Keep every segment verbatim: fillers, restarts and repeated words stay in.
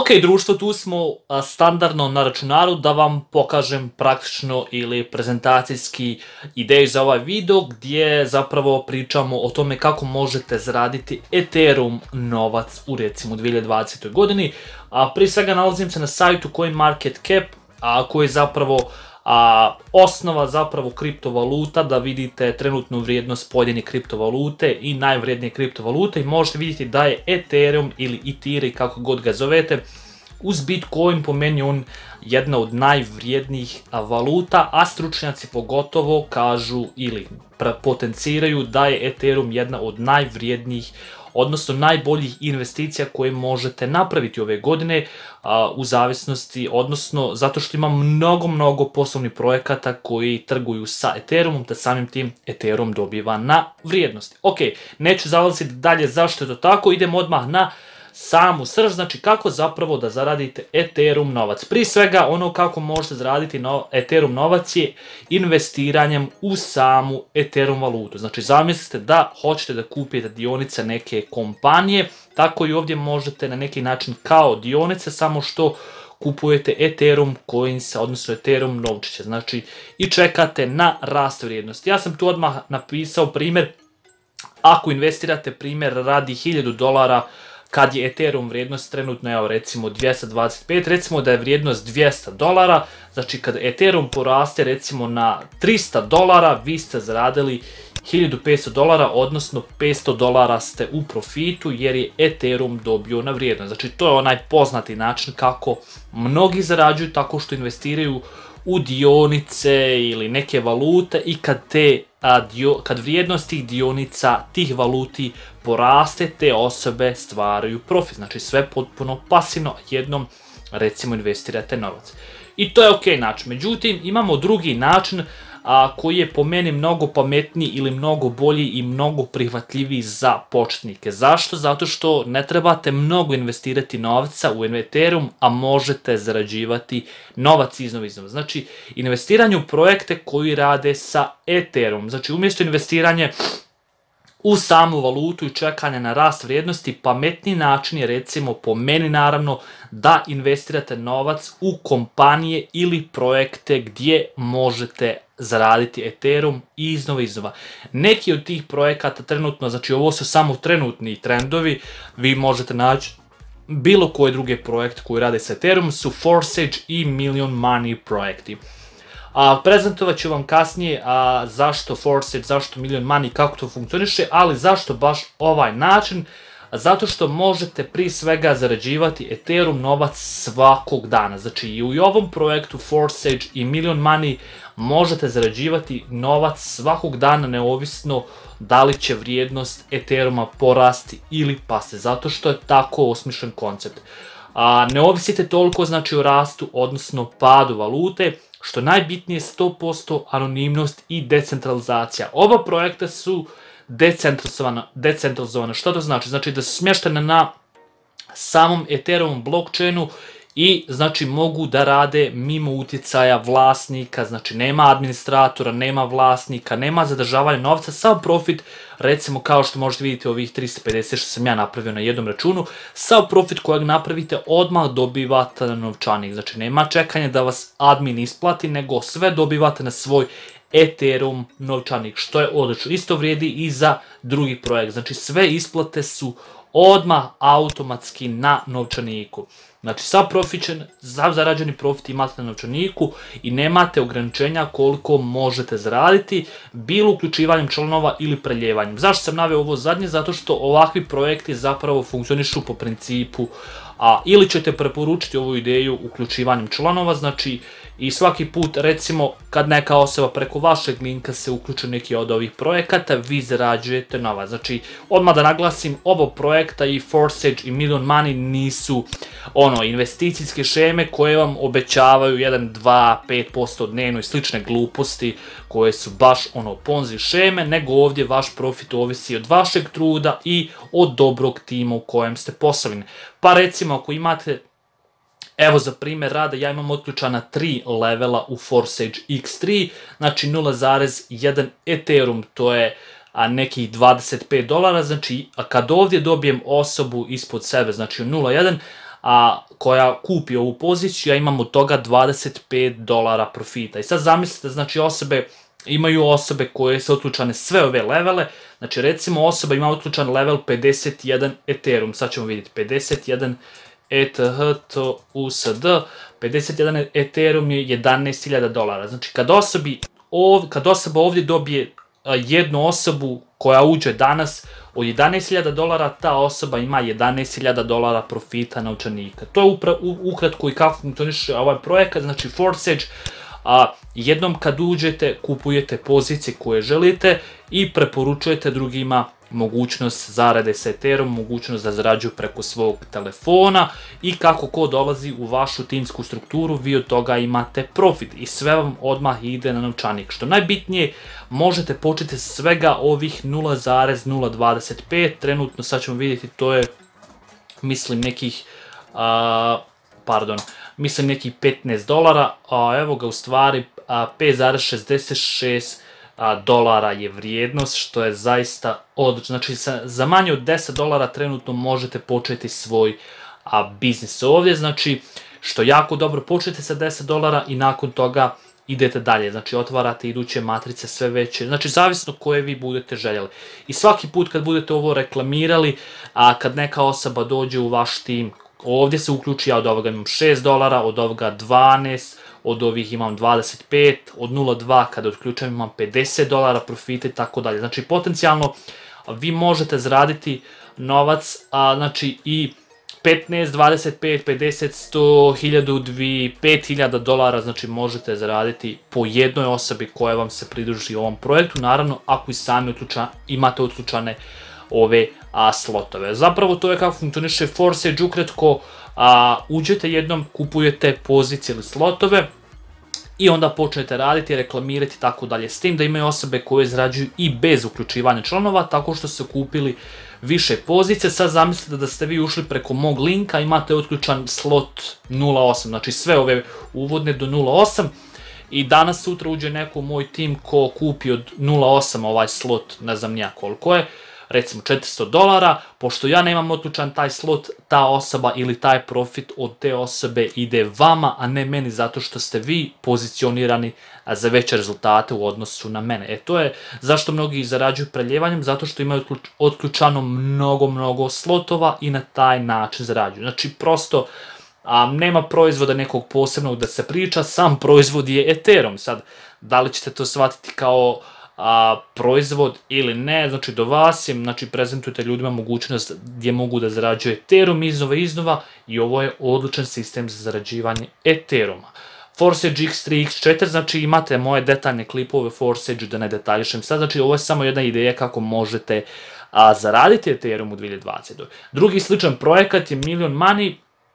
Ok, društvo, tu smo standardno na računaru da vam pokažem praktično ili prezentacijski ideju za ovaj video gdje zapravo pričamo o tome kako možete zaraditi Ethereum novac u recimo dvije hiljade dvadesetoj godini. Prije svega nalazim se na sajtu CoinMarketCap koji je zapravo osnova zapravo kriptovaluta, da vidite trenutnu vrijednost pojedine kriptovalute i najvrijednije kriptovalute i možete vidjeti da je Ethereum ili Ethereum, kako god ga zovete, uz Bitcoin po meni on jedna od najvrijednijih valuta, a stručnjaci pogotovo kažu ili potenciraju da je Ethereum jedna od najvrijednijih, odnosno najboljih investicija koje možete napraviti ove godine u zavisnosti, odnosno zato što ima mnogo, mnogo poslovnih projekata koji trguju sa Ethereumom, te samim tim Ethereum dobiva na vrijednosti. Ok, neću zalaziti dalje zašto je to tako, idemo odmah na samu srž, znači kako zapravo da zaradite Ethereum novac. Prije svega ono kako možete zaraditi Ethereum novac je investiranjem u samu Ethereum valutu. Znači zamislite da hoćete da kupite dionice neke kompanije, tako i ovdje možete na neki način kao dionice, samo što kupujete Ethereum coins, odnosno Ethereum novčiće, znači i čekate na rast vrijednosti. Ja sam tu odmah napisao primjer, ako investirate primjer radi hiljadu dolara, kad je Ethereum vrijednost trenutno, evo recimo dvjesto dvadeset pet, recimo da je vrijednost dvjesto dolara, znači kad Ethereum poraste recimo na trista dolara, vi ste zaradili hiljadu petsto dolara, odnosno petsto dolara ste u profitu jer je Ethereum dobio na vrijednost. Znači to je onaj poznati način kako mnogi zarađuju, tako što investiraju u dionice ili neke valute i kad te kad vrijednost tih dionica, tih valuti poraste, te osobe stvaraju profit. Znači sve potpuno pasivno, jednom recimo investirate novac. I to je ok način. Međutim, imamo drugi način koji je po meni mnogo pametniji ili mnogo bolji i mnogo prihvatljiviji za početnike. Zašto? Zato što ne trebate mnogo investirati novca u Ethereum, a možete zarađivati novac iznova iznova. Znači, investiranje u projekte koji rade sa Ethereum. Znači, umjesto investiranje u samu valutu i čekanje na rast vrijednosti, pametniji način je recimo po meni naravno da investirate novac u kompanije ili projekte gdje možete zaraditi Ethereum iznova iznova. Neki od tih projekata trenutno, znači ovo su samo trenutni trendovi, vi možete naći bilo koje druge projekte koji rade sa Ethereum, su Forsage i Million Money projekti. Prezentovat ću vam kasnije zašto Forsage, zašto Million Money, kako to funkcioniše, ali zašto baš ovaj način? Zato što možete prije svega zarađivati Ethereum novac svakog dana. Znači i u ovom projektu Forsage i Million Money možete zarađivati novac svakog dana, neovisno da li će vrijednost Ethereuma porasti ili pasti, zato što je tako osmišljen koncept. Ne ovisite toliko znači o rastu, odnosno padu valute, što najbitnije sto posto anonimnost i decentralizacija. Oba projekta su decentralizovana. Što to znači? Znači da su smještene na samom Ethereum blockchainu i znači mogu da rade mimo utjecaja vlasnika, znači nema administratora, nema vlasnika, nema zadržavanja novca, sav profit, recimo kao što možete vidjeti ovih trista pedeset što sam ja napravio na jednom računu, sav profit kojeg napravite odmah dobivate na novčanik, znači nema čekanja da vas admin isplati, nego sve dobivate na svoj Ethereum novčanik, što je odlično. Isto vrijedi i za drugi projekt, znači sve isplate su odmah automatski na novčaniku. Znači sav profičan, sav zarađeni profit imate na novčaniku i nemate ograničenja koliko možete zaraditi, bilo uključivanjem članova ili preljevanjem. Zašto sam naveo ovo zadnje? Zato što ovakvi projekti zapravo funkcionišu po principu ili ćete preporučiti ovu ideju uključivanjem članova, znači i svaki put recimo kad neka osoba preko vašeg linka se uključi neki od ovih projekata, vi zarađujete novac. Znači odmah da naglasim, ovo projekta i Forsage i Million Money nisu ono investicijske šeme koje vam obećavaju jedan, dva, pet posto dnevno i slične gluposti koje su baš ono ponzi šeme, nego ovdje vaš profit ovisi od vašeg truda i od dobrog tima u kojem ste postavljeni. Pa recimo ako imate, evo za primjer rada, ja imam otključana tri levela u Forsage iks tri, znači nula zarez jedan Ethereum, to je nekih dvadeset pet dolara, znači kad ovdje dobijem osobu ispod sebe, znači nula zarez jedan, a, koja kupi ovu poziciju, ja imam od toga dvadeset pet dolara profita. I sad zamislite, znači osobe, imaju osobe koje su otključane sve ove levele, znači recimo osoba ima otključan level pedeset jedan Ethereum, sad ćemo vidjeti, pedeset jedan E T H T U S D, pedeset jedan Ethereum je jedanaest hiljada dolara, znači kad, osobi, ov, kad osoba ovdje dobije jednu osobu koja uđe danas od jedanaest hiljada dolara, ta osoba ima jedanaest hiljada dolara profita novčanika. To je upra, u, ukratko i kako funkcioniše ovaj projekat, znači Forsage, a jednom kad uđete kupujete pozicije koje želite i preporučujete drugima mogućnost zarade sa Ethereum, mogućnost da zarađuju preko svog telefona i kako ko dolazi u vašu timsku strukturu, vi od toga imate profit i sve vam odmah ide na novčanik. Što najbitnije, možete početi svega ovih nula zarez nula dvadeset pet, trenutno sad ćemo vidjeti, to je mislim nekih, a, pardon, mislim nekih petnaest dolara, a evo ga u stvari pet zarez šezdeset šest dolara je vrijednost, što je zaista odlično. Znači za manje od deset dolara trenutno možete početi svoj a, biznis ovdje, znači što jako dobro, počnete sa deset dolara i nakon toga idete dalje, znači otvarate iduće matrice sve veće, znači zavisno koje vi budete željeli. I svaki put kad budete ovo reklamirali, a kad neka osoba dođe u vaš tim, ovdje se uključi, ja od ovoga imam šest dolara, od ovoga dvanaest, od ovih imam dvadeset pet, od nula zarez dva kada otključam imam pedeset dolara profita i tako dalje. Znači potencijalno vi možete zaraditi novac, a, znači i petnaest, dvadeset pet, pedeset, sto, hiljadu, dvije, pet hiljada dolara, znači možete zaraditi po jednoj osobi koja vam se pridruži ovom projektu, naravno ako i sami otključa, imate otključane ove a, slotove. Zapravo to je kako funkcioniše Forsage, ukratko, a, uđete jednom, kupujete pozicije ili slotove i onda počnete raditi, reklamirati i tako dalje. S tim da imaju osobe koje zarađuju i bez uključivanja članova, tako što su kupili više pozicije. Sad zamislite da ste vi ušli preko mog linka, imate otključan slot nula osam, znači sve ove uvodne do nula osam, i danas sutra uđe neko u moj tim ko kupi od nula osam ovaj slot, ne znam nija koliko je, recimo četiristo dolara, pošto ja nemam otključan taj slot, ta osoba ili taj profit od te osobe ide vama, a ne meni, zato što ste vi pozicionirani za veće rezultate u odnosu na mene. E to je zašto mnogi zarađuju preljevanjem, zato što imaju otključano mnogo, mnogo slotova i na taj način zarađuju. Znači prosto a, nema proizvoda nekog posebnog da se priča, sam proizvod je Ethereum. Sad, da li ćete to shvatiti kao a, proizvod ili ne, znači do vas je, znači prezentujete ljudima mogućnost gdje mogu da zarađuju Ethereum iznova i iznova i ovo je odličan sistem za zarađivanje Ethereuma. Forsage X tri, X četiri, znači imate moje detaljne klipove Forsage, da ne detaljišem sad, znači ovo je samo jedna ideja kako možete a, zaraditi Ethereum u dvije hiljade dvadesete. Drugi sličan projekat je Million Money,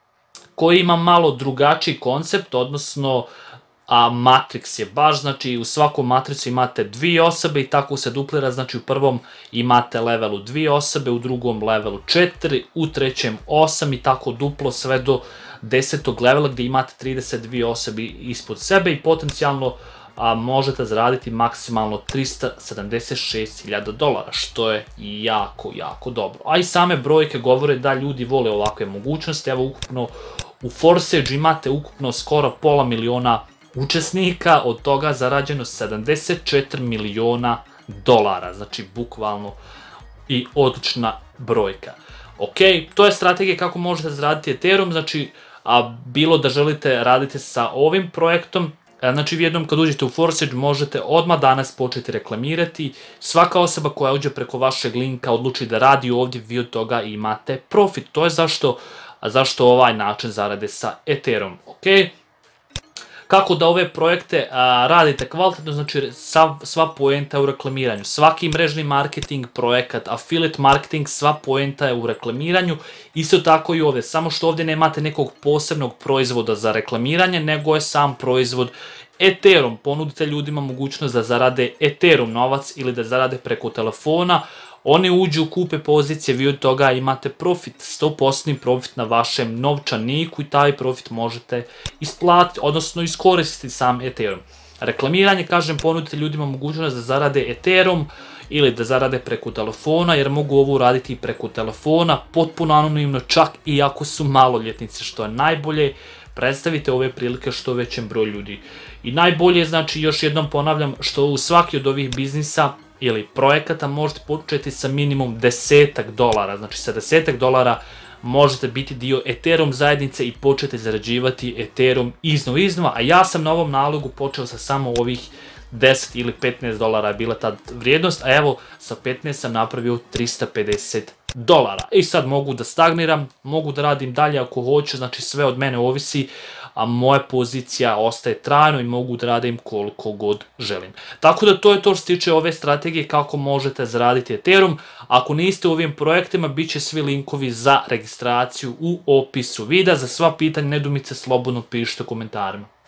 koji ima malo drugačiji koncept, odnosno a Matrix je baš, znači u svakom matricu imate dvije osobe i tako se duplira, znači u prvom imate levelu dvije osobe, u drugom levelu četiri, u trećem osam i tako duplo sve do desetog levela gdje imate trideset dvije osobe ispod sebe i potencijalno a, možete zaraditi maksimalno trista sedamdeset šest hiljada dolara, što je jako, jako dobro. A i same brojke govore da ljudi vole ovakve mogućnosti, evo ukupno u Forsage imate ukupno skoro pola miliona učesnika, od toga zarađeno sedamdeset četiri miliona dolara, znači bukvalno i odlična brojka. Ok, to je strategija kako možete zaraditi Ethereum, znači a bilo da želite raditi sa ovim projektom, znači vi jednom kad uđete u Forsage možete odmah danas početi reklamirati, svaka osoba koja uđe preko vašeg linka odluči da radi ovdje, vi od toga imate profit, to je zašto, zašto ovaj način zarade sa Ethereum, ok? Kako da ove projekte a, radite kvalitetno, znači sva, sva poenta je u reklamiranju. Svaki mrežni marketing projekat, affiliate marketing, sva poenta je u reklamiranju. Isto tako i ovdje, samo što ovdje nemate nekog posebnog proizvoda za reklamiranje, nego je sam proizvod Ethereum. Ponudite ljudima mogućnost da zarade Ethereum novac ili da zarade preko telefona. Oni uđu, kupe pozicije, vi od toga imate profit, sto posto profit na vašem novčaniku i taj profit možete isplatiti, odnosno iskoristiti sam Ethereum. Reklamiranje, kažem, ponudite ljudima mogućnost da zarade Ethereum ili da zarade preko telefona, jer mogu ovo uraditi i preko telefona, potpuno anonimno, čak i ako su maloljetnici, što je najbolje. Predstavite ove prilike što većem broju ljudi. I najbolje, znači, još jednom ponavljam, što u svaki od ovih biznisa ili projekata možete početi sa minimum desetak dolara, znači sa desetak dolara možete biti dio Ethereum zajednice i početi zarađivati Ethereum iznova iznova, a ja sam na ovom nalogu počeo sa samo ovih deset ili petnaest dolara je bila ta vrijednost, a evo sa petnaest sam napravio trista pedeset dolara. I sad mogu da stagniram, mogu da radim dalje ako hoću, znači sve od mene ovisi, a moja pozicija ostaje trajno i mogu da radim koliko god želim. Tako da to je to što se tiče ove strategije kako možete zaraditi Ethereum. Ako niste u ovim projektima, bit će svi linkovi za registraciju u opisu videa. Za sva pitanja, nedoumice, slobodno pišite u komentarima.